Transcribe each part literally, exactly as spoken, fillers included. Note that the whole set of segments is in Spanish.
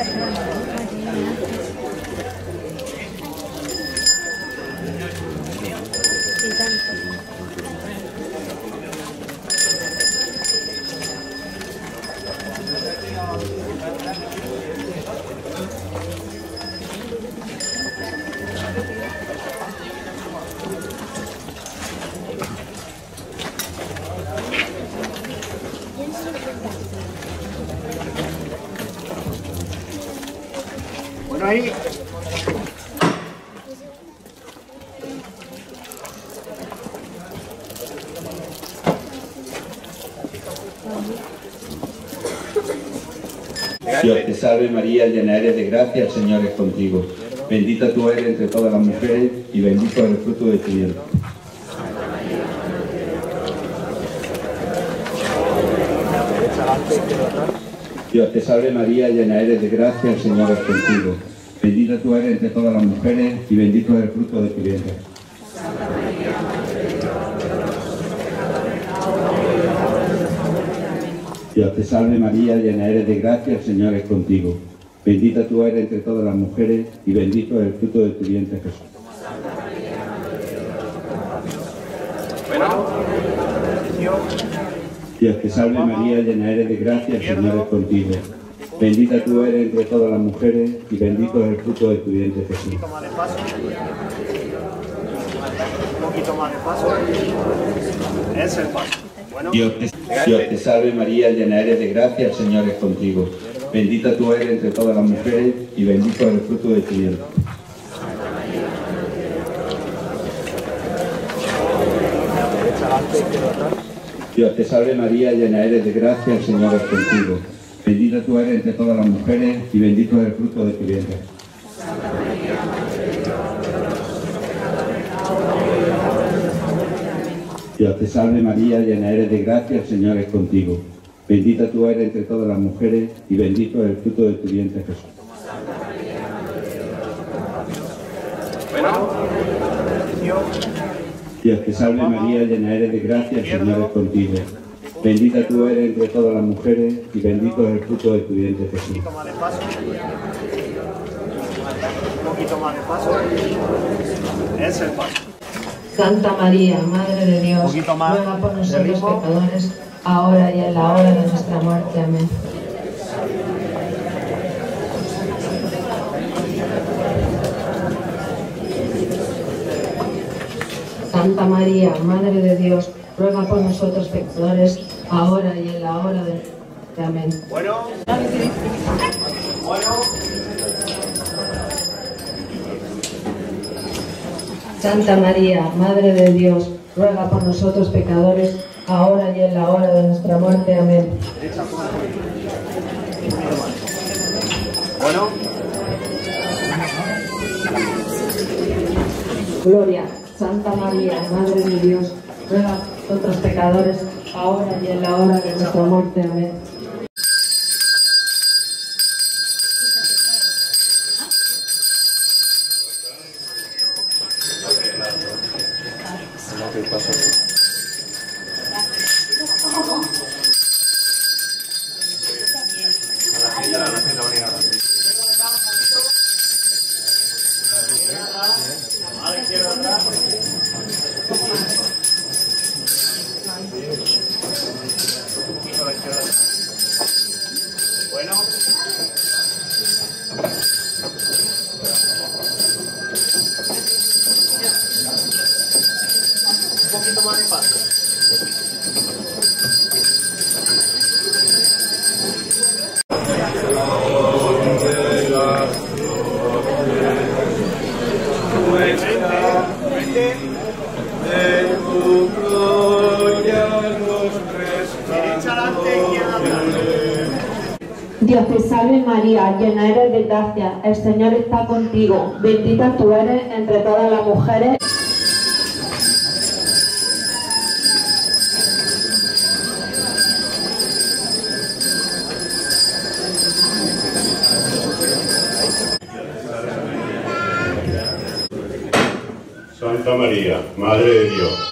Bueno, ahí. Dios te salve María, llena eres de gracia, el Señor es contigo. Bendita tú eres entre todas las mujeres y bendito es el fruto de tu vientre. Dios te salve María, llena eres de gracia, el Señor es contigo. Bendita tú eres entre todas las mujeres y bendito es el fruto de tu vientre. Dios te salve María, llena eres de gracia, el Señor es contigo. Bendita tú eres entre todas las mujeres y bendito es el fruto de tu vientre, Jesús. Dios te salve María, llena eres de gracia, el Señor es contigo. Bendita tú eres entre todas las mujeres y bendito es el fruto de tu vientre, Jesús. Un poquito más de paso. Es el paso. Bueno. Dios te, Dios te salve María, llena eres de gracia, el Señor es contigo. Bendita tú eres entre todas las mujeres y bendito es el fruto de tu vientre. Dios te salve María, llena eres de gracia, el Señor es contigo. Bendita tú eres entre todas las mujeres y bendito es el fruto de tu vientre. Dios te salve María, llena eres de gracia, el Señor es contigo. Bendita tú eres entre todas las mujeres y bendito es el fruto de tu vientre, Jesús. Dios te salve María, llena eres de gracia, el Señor es contigo. Bendita tú eres entre todas las mujeres y bendito es el fruto de tu vientre, Jesús. Un poquito más de paso. Un poquito más de paso. Es el paso. Santa María, Madre de Dios, ruega por nosotros pecadores, ahora y en la hora de nuestra muerte. Amén. Santa María, Madre de Dios, ruega por nosotros pecadores, ahora y en la hora de nuestra muerte. Amén. Bueno. Bueno. Santa María, Madre de Dios, ruega por nosotros pecadores, ahora y en la hora de nuestra muerte. Amén. Bueno. Gloria. Santa María, Madre de Dios, ruega por nosotros pecadores, ahora y en la hora de nuestra muerte. Amén. Bueno. Un poquito más de paso. Dios te salve María, llena eres de gracia, el Señor está contigo, bendita tú eres entre todas las mujeres. Santa María, Madre de Dios.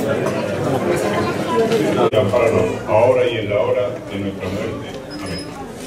Y ampáranos ahora y en la hora de nuestra muerte. Amén.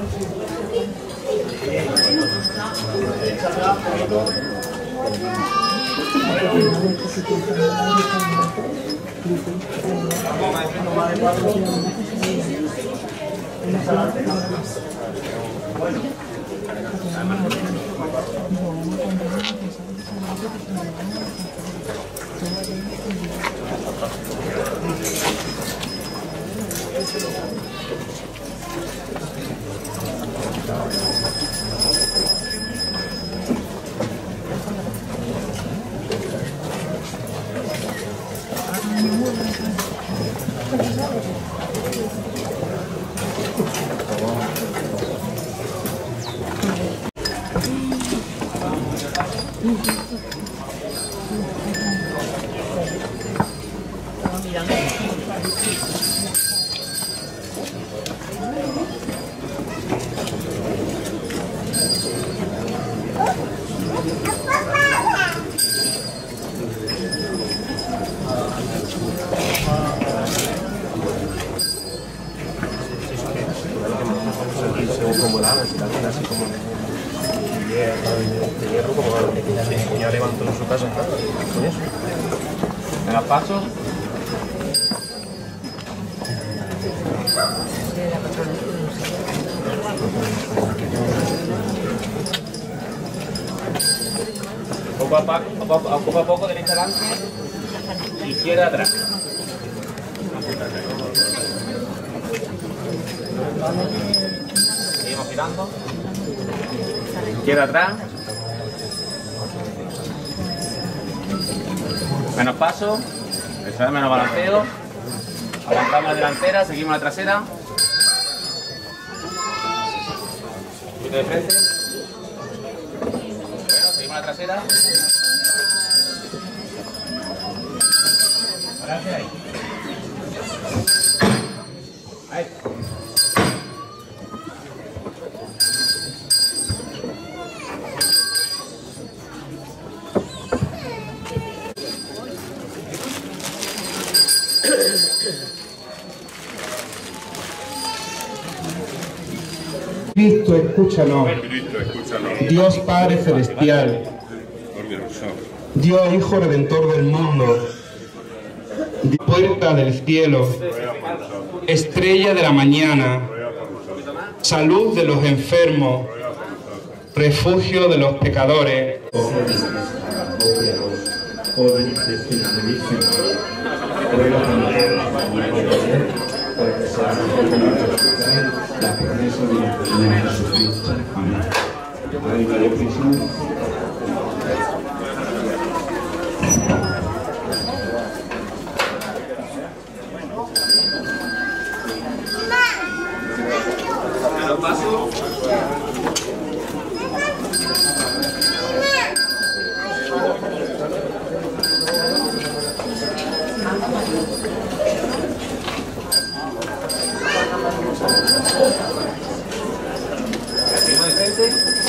Así como de hierro, de hierro como sí, ya levantó en su casa con eso. ¿Me las paso? Poco a poco, poco a poco, derecha adelante, izquierda atrás. Seguimos girando. Izquierda atrás. Menos paso. Esta vez menos balanceo. Aguantamos la delantera, seguimos la trasera. Un poquito de frente. Bueno, seguimos la trasera. Adelante ahí. Ahí. Cristo, escúchanos. Cristo, escúchanos. Dios Padre Celestial, Dios Hijo Redentor del mundo, puerta del cielo, estrella de la mañana, salud de los enfermos, refugio de los pecadores. La promesa de la Señora Jesucristo. Amén. Ay, María Jesús. Paso. Seguimos de frente.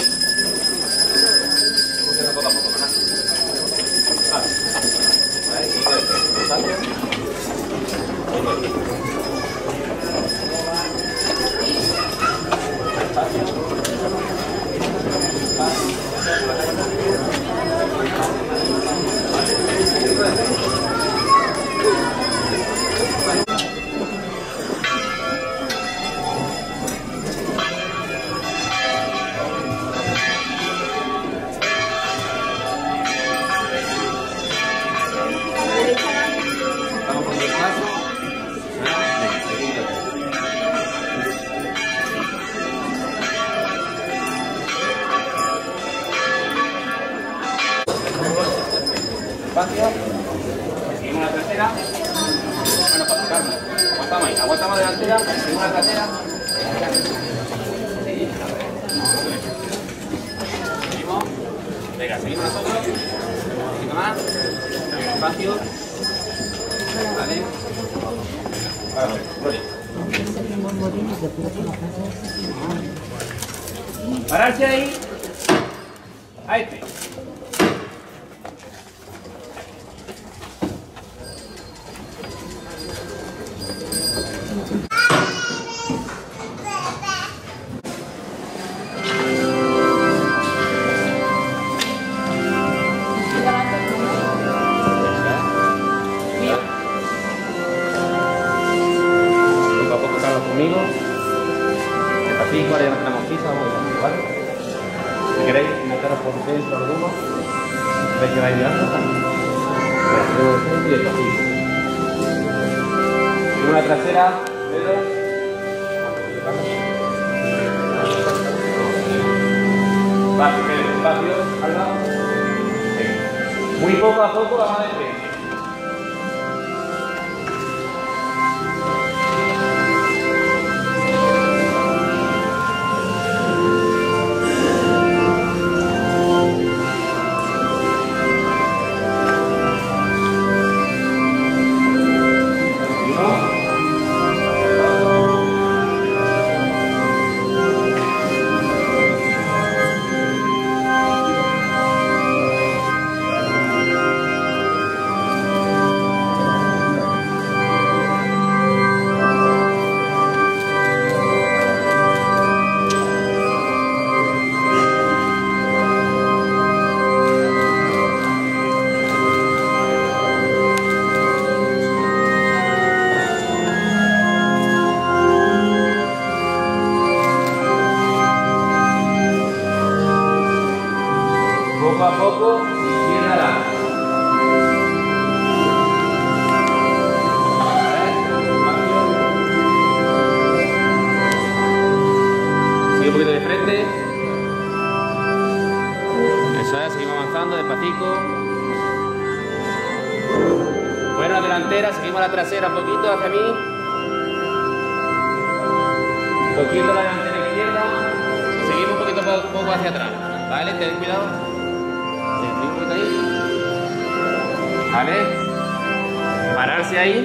Funciona poco a poco, ¿verdad? Vale. Ahí, y de frente. Salto. Vamos con el paso. Espacio. Seguimos la trasera. Bueno, para tocarnos. Aguantamos ahí. Aguantamos la delantera. Seguimos la trasera. Seguimos. Venga, seguimos nosotros. Un poquito más. Espacio. Vale. Vale. Pararse ahí. Ahí está. patico, ahora ya no tenemos pizza, vamos a ir, ¿vale? Si queréis, meteros por dentro alguno, veis que vais mirando, y el patico. Y una trasera, Pedro. Vale, Pedro, espacio, al lado. Muy poco a poco vamos a decir. Poco a poco, ciérrala. Sigue un poquito de frente. Eso es, seguimos avanzando despacito. Bueno, delantera, seguimos la trasera un poquito hacia mí. Cogiendo la delantera izquierda y seguimos un poquito poco, poco hacia atrás. ¿Vale? Ten cuidado. ¿Vale? Pararse ahí.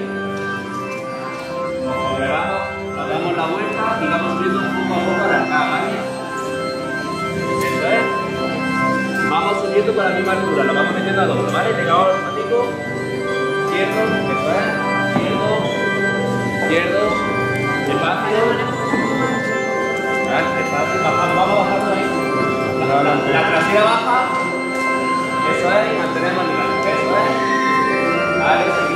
Como elevamos, nos damos la vuelta y vamos subiendo un poco a poco para acá, ¿vale? Eso es. Vamos subiendo con la misma altura, lo vamos metiendo a doble, ¿vale? Pegamos el patico. Izquierdo, eso es. Izquierdo. Izquierdo. Despacio. ¿Vale? Despacio. Bajamos, vamos bajando ahí. La, la, la trasera baja. Eso es, y mantenemos el nivel. Eso es. Vale.